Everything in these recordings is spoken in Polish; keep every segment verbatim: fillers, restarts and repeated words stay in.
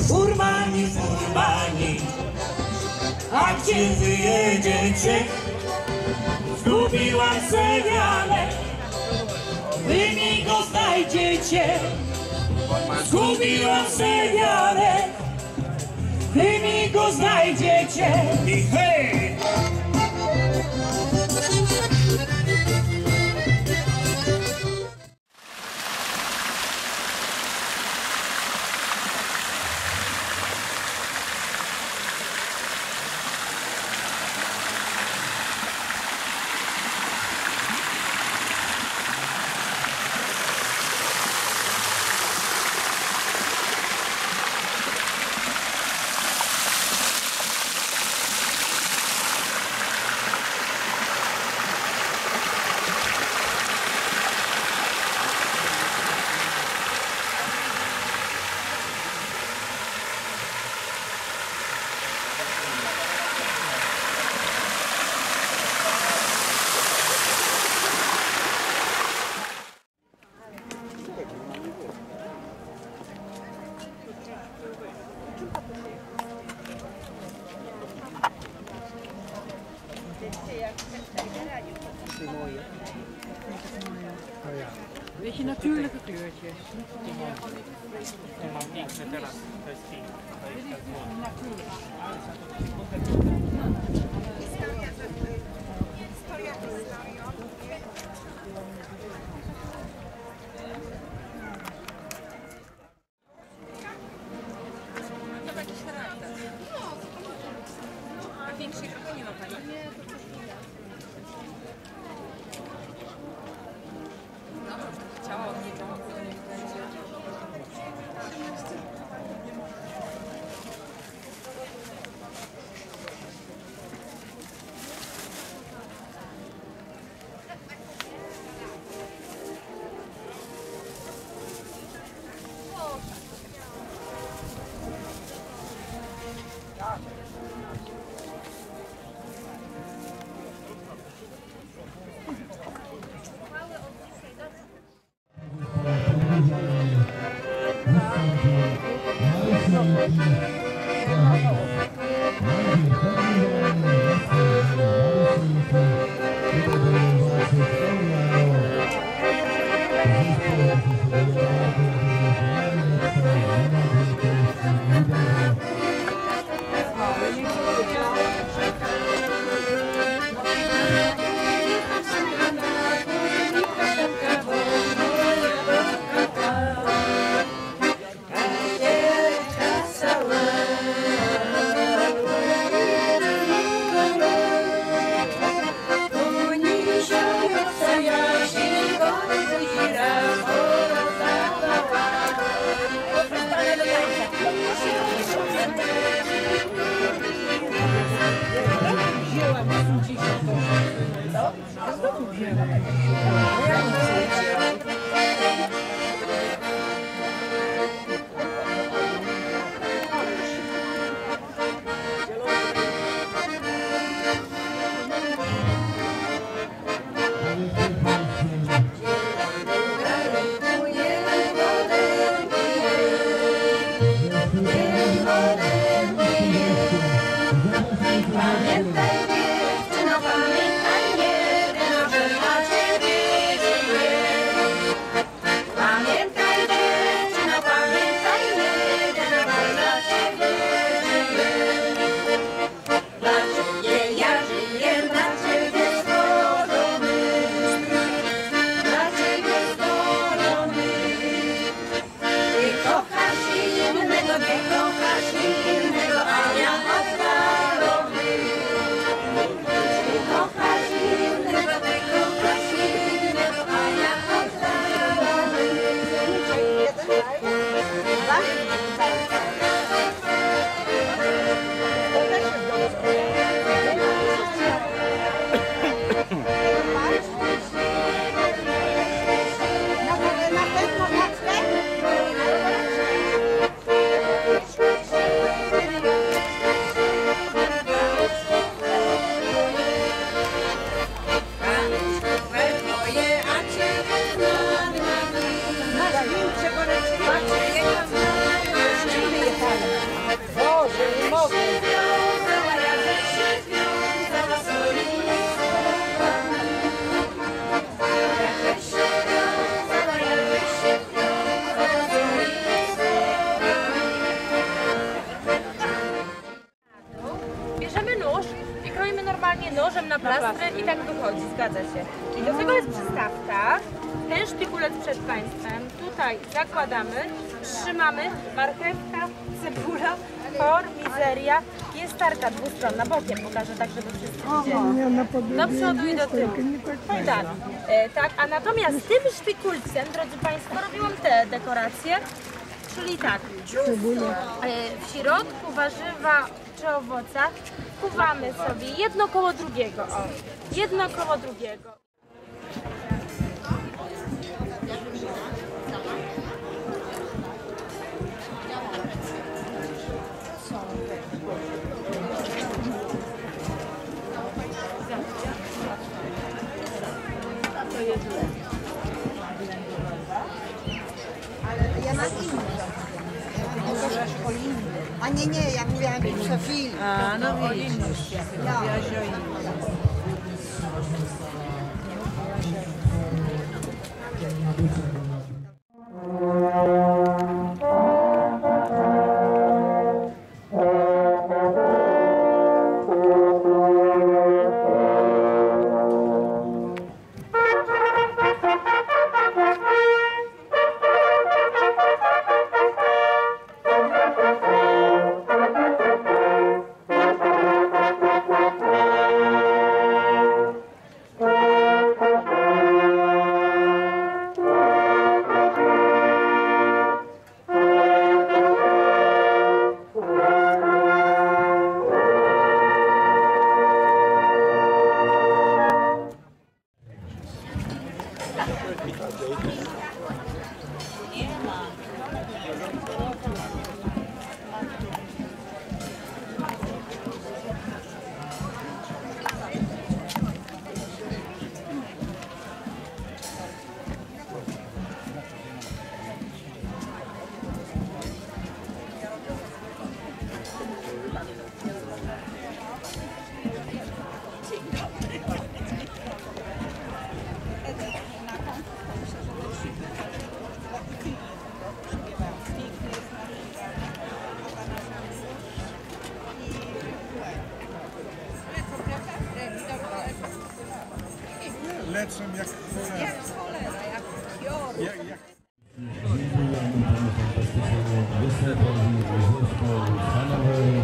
Furmani, furmani, a gdzie wyjedziecie? Zgubiłam se wiarę, wy mi go znajdziecie. Zgubiłam se wiarę, wy mi go znajdziecie. I hej! Beetje natuurlijke kleurtjes. Pamiętaj dziewczyno, pamiętaj, nie wiem, że na ciebie Wiązała, jakby się wiązała solistwo. Jakby się wiązała, jakby się wiązała solistwo. Bierzemy nóż i kroimy normalnie nożem na plastry i tak wychodzi, zgadza się. I do tego jest przystawka, ten szpikulec przed Państwem, tutaj zakładamy, trzymamy, marchewka, cebula, por, mizeria, jest tarka dwustronna, bokiem pokażę tak, żeby wszyscy widzieli. Do przodu i do tyłu. Tak, e, tak, a natomiast tym szpikulcem, drodzy Państwo, robiłam te dekoracje, czyli tak, e, w środku warzywa czy owoca wkuwamy sobie jedno koło drugiego, o, jedno koło drugiego. Ja mam inny. A nie, nie, ja mówiłam o film. A, no widzisz. Ja. Lecą jak cholera. Jak cholera, jak pior. Jak, jak... Dziękujemy panu fantastycznemu występowi zespołu Hanowej.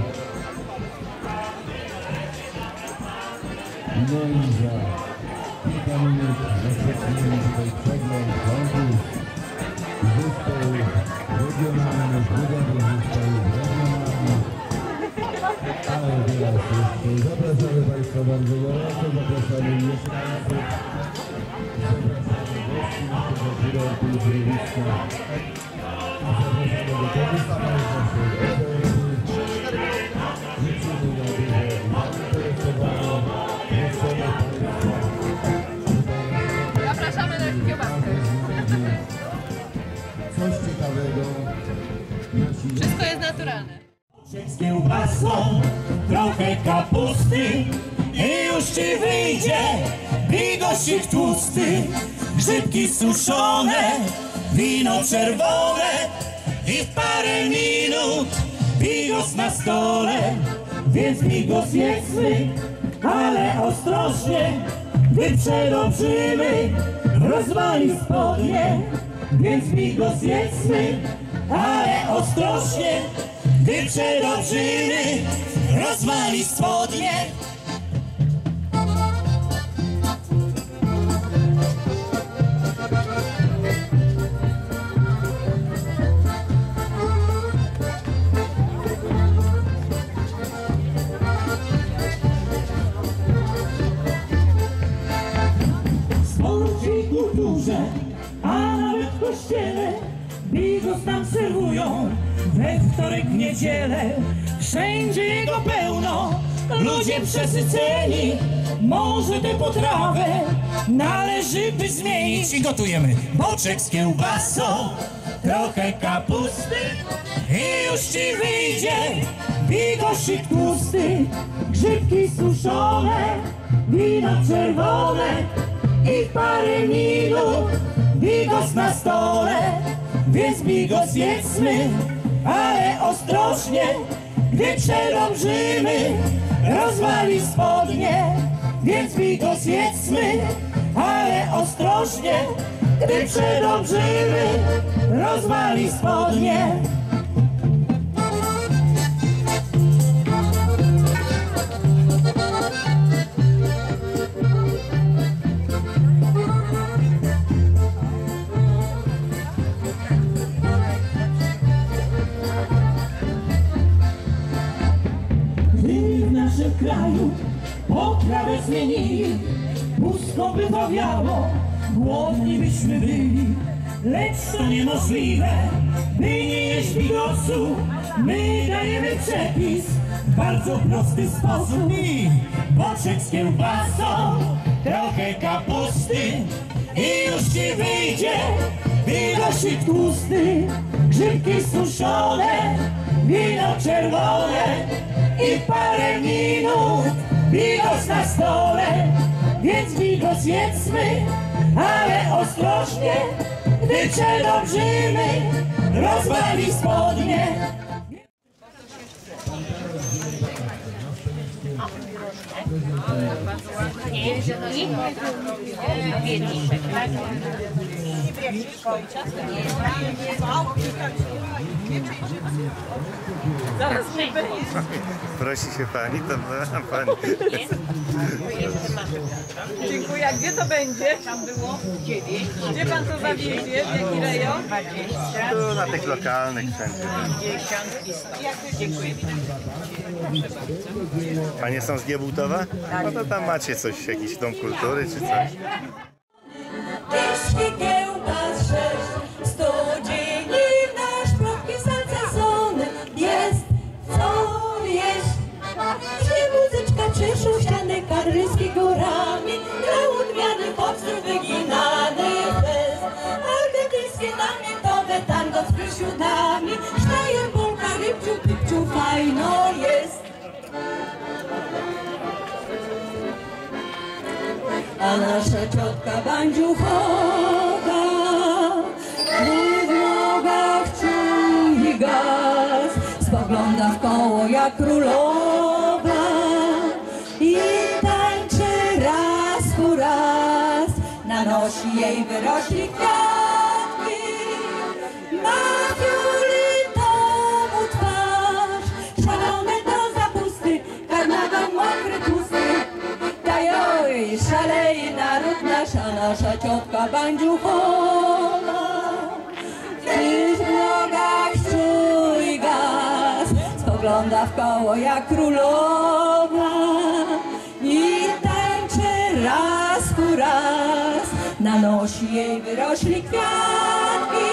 No i za kilka minut rozpoczniemy tutaj przegląd konkurs zespołów regionalnych, budowy zespołów regionalnych. Ale teraz jeszcze zapraszamy Państwa bardzo gorąco, zapraszamy mieszkańców, zapraszamy gości naszego kurortu i środowiska, zapraszamy do korzystania z naszej eventy, życzymy na dużo zainteresowania, prosimy Państwa. Zapraszamy na kiełbaskę. Coś ciekawego. Wszystko jest naturalne. Z kiełbasą, trochę kapusty i już ci wyjdzie bigosik tłusty. Grzybki suszone, wino czerwone i w parę minut bigos na stole. Więc bigos jedzmy, ale ostrożnie, gdy przerobrzymy, rozwali spodnie. Więc bigos jedzmy, ale ostrożnie, gdy przerobrzymy, rozwali spodnie. W sporcie i kulturze, a nawet w kościele bigos nam serwują we wtorek, w niedzielę. Wszędzie jego pełno, ludzie przesyceni. Może tę potrawę należy by zmienić. I gotujemy boczek z kiełbasą, trochę kapusty i już ci wyjdzie bigosik tłusty, grzybki suszone, wino czerwone i parę minut bigos na stole. Więc bigos jedzmy, ale ostrożnie, gdy przedobrzymy, rozwali spodnie. Więc bigos jedzmy, ale ostrożnie, gdy przedobrzymy, rozwali spodnie. Gdy w naszym kraju poprawę zmienili, pusto by powiało, głodni byśmy byli. Lecz to niemożliwe, by nie jeść bigosu. My dajemy przepis w bardzo prosty sposób. I boczek z kiełbasą, trochę kapusty i już ci wyjdzie bigosik tłusty. Grzybki suszone, wino czerwone i parę minut bigos na stole. Więc bigos jedzmy, ale ostrożnie, gdy przedobrzymy, rozwali spodnie. Zaraz nie będzie. Prosi się pani, to ma pani. Dziękuję. A gdzie to będzie? Tam było dziewięć. Gdzie pan to zawiezie? W jaki rejon? Tu na tych lokalnych wszędzie. Dziękuję. Panie są z Giebułtowa? No to tam macie coś, jakiś dom kultury czy coś? Kiszki, kiełbas sześć, sto dzieni nasz próbki salcesony. Jest co jeść. Gdzie muzyczka Czeszu, ściany karryski górami, grał odmiany popsów wyginany fest. Argentyńskie namiętowe tango z prysiudami, sztajer, polka, rybciu, pipciu, fajno jest. A nasza ciotka bandziuchowa w nogach czuje gaz, spogląda w koło jak królowa i tańczy raz po raz. Na nosi jej wyrośli kwiatki, ma fioletową twarz, szalone do zapusty, karnawał mokry, tłusty. Dajoj, szaleje naród nasz, a nasza ciotka bandziuchowa w nogach czuj gaz, spogląda w koło jak królowa i tańczy raz po raz. Na nosi jej wyrośli kwiatki,